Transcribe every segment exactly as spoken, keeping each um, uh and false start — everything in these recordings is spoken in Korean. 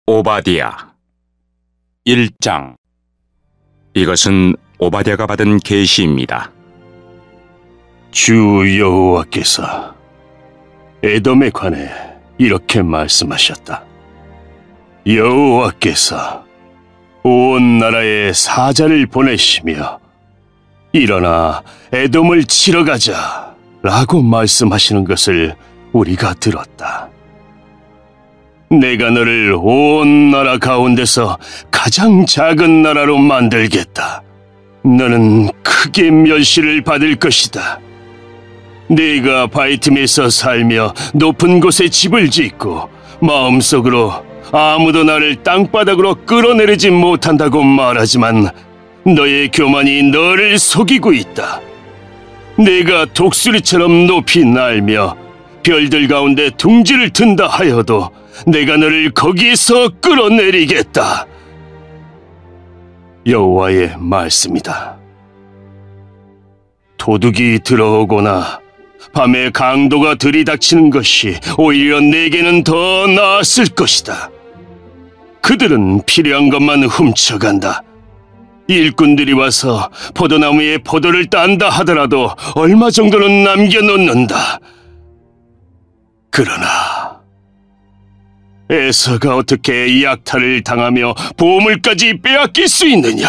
오바댜 일 장. 이것은 오바댜가 받은 계시입니다. 주 여호와께서 에돔에 관해 이렇게 말씀하셨다. 여호와께서 온 나라에 사자를 보내시며 일어나 에돔을 치러 가자 라고 말씀하시는 것을 우리가 들었다. 내가 너를 온 나라 가운데서 가장 작은 나라로 만들겠다. 너는 크게 멸시를 받을 것이다. 네가 바이틈에서 살며 높은 곳에 집을 짓고 마음속으로 아무도 나를 땅바닥으로 끌어내리지 못한다고 말하지만 너의 교만이 너를 속이고 있다. 네가 독수리처럼 높이 날며 별들 가운데 둥지를 튼다 하여도 내가 너를 거기에서 끌어내리겠다. 여호와의 말씀이다. 도둑이 들어오거나 밤에 강도가 들이닥치는 것이 오히려 내게는 더 나았을 것이다. 그들은 필요한 것만 훔쳐간다. 일꾼들이 와서 포도나무에 포도를 딴다 하더라도 얼마 정도는 남겨놓는다. 그러나 에서가 어떻게 약탈을 당하며 보물까지 빼앗길 수 있느냐?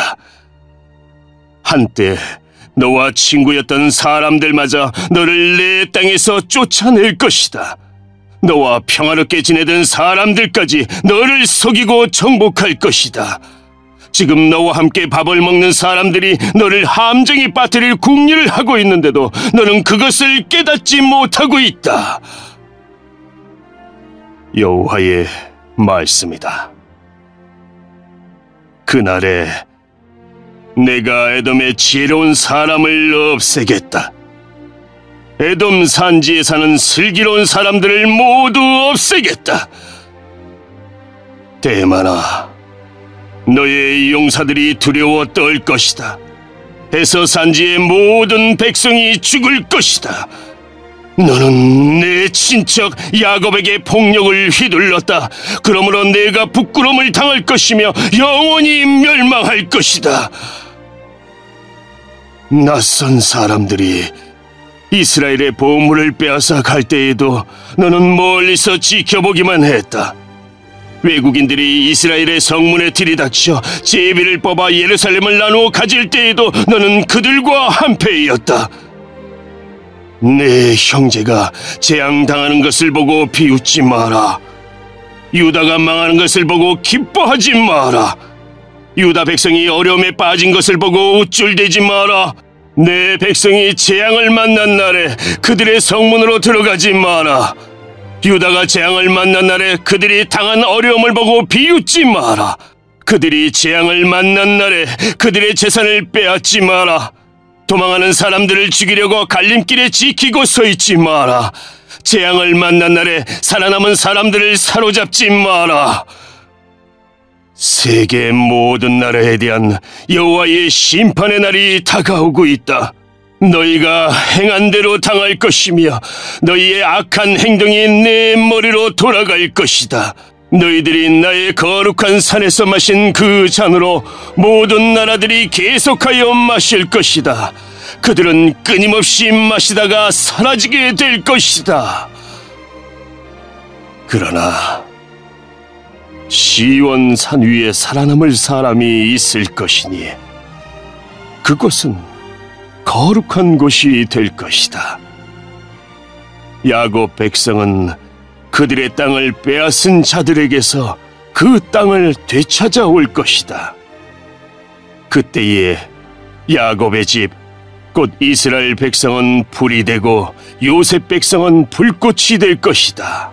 한때 너와 친구였던 사람들마저 너를 내 땅에서 쫓아낼 것이다. 너와 평화롭게 지내던 사람들까지 너를 속이고 정복할 것이다. 지금 너와 함께 밥을 먹는 사람들이 너를 함정에 빠뜨릴 궁리를 하고 있는데도 너는 그것을 깨닫지 못하고 있다. 여호와의 말씀이다. 그날에 내가 에돔의 지혜로운 사람을 없애겠다. 에돔 산지에 사는 슬기로운 사람들을 모두 없애겠다. 대만아, 너의 용사들이 두려워 떨 것이다. 에서 산지의 모든 백성이 죽을 것이다. 너는 내 친척 야곱에게 폭력을 휘둘렀다. 그러므로 내가 부끄러움을 당할 것이며 영원히 멸망할 것이다. 낯선 사람들이 이스라엘의 보물을 빼앗아 갈 때에도 너는 멀리서 지켜보기만 했다. 외국인들이 이스라엘의 성문에 들이닥쳐 제비를 뽑아 예루살렘을 나누어 가질 때에도 너는 그들과 한패였다. 내 형제가 재앙당하는 것을 보고 비웃지 마라. 유다가 망하는 것을 보고 기뻐하지 마라. 유다 백성이 어려움에 빠진 것을 보고 우쭐대지 마라. 내 백성이 재앙을 만난 날에 그들의 성문으로 들어가지 마라. 유다가 재앙을 만난 날에 그들이 당한 어려움을 보고 비웃지 마라. 그들이 재앙을 만난 날에 그들의 재산을 빼앗지 마라. 도망하는 사람들을 죽이려고 갈림길에 지키고 서 있지 마라. 재앙을 만난 날에 살아남은 사람들을 사로잡지 마라. 세계 모든 나라에 대한 여호와의 심판의 날이 다가오고 있다. 너희가 행한 대로 당할 것이며 너희의 악한 행동이 내 머리로 돌아갈 것이다. 너희들이 나의 거룩한 산에서 마신 그 잔으로 모든 나라들이 계속하여 마실 것이다. 그들은 끊임없이 마시다가 사라지게 될 것이다. 그러나 시온 산 위에 살아남을 사람이 있을 것이니 그곳은 거룩한 곳이 될 것이다. 야곱 백성은 그들의 땅을 빼앗은 자들에게서 그 땅을 되찾아올 것이다. 그때에 야곱의 집, 곧 이스라엘 백성은 불이 되고 요셉 백성은 불꽃이 될 것이다.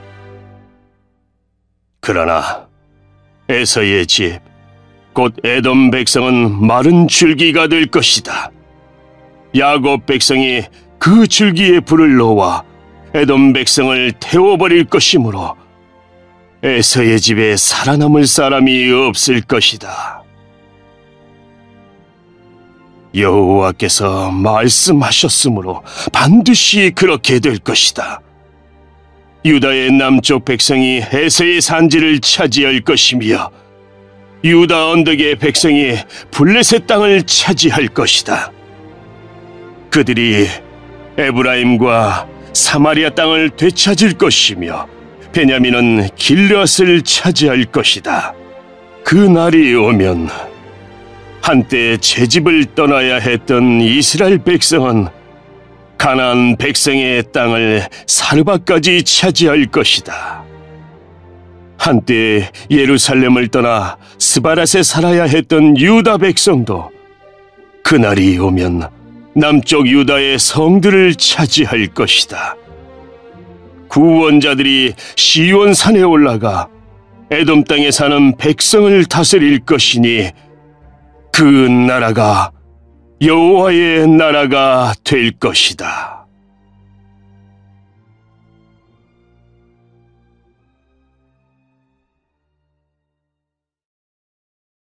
그러나 에서의 집, 곧 에돔 백성은 마른 줄기가 될 것이다. 야곱 백성이 그 줄기에 불을 놓아 에돔 백성을 태워버릴 것이므로 에서의 집에 살아남을 사람이 없을 것이다. 여호와께서 말씀하셨으므로 반드시 그렇게 될 것이다. 유다의 남쪽 백성이 해서의 산지를 차지할 것이며 유다 언덕의 백성이 블레셋 땅을 차지할 것이다. 그들이 에브라임과 사마리아 땅을 되찾을 것이며 베냐민은 길르앗을 차지할 것이다. 그 날이 오면 한때 제 집을 떠나야 했던 이스라엘 백성은 가나안 백성의 땅을 사르바까지 차지할 것이다. 한때 예루살렘을 떠나 스바랏에 살아야 했던 유다 백성도 그날이 오면 남쪽 유다의 성들을 차지할 것이다. 구원자들이 시온 산에 올라가 에돔 땅에 사는 백성을 다스릴 것이니 그 나라가 여호와의 나라가 될 것이다.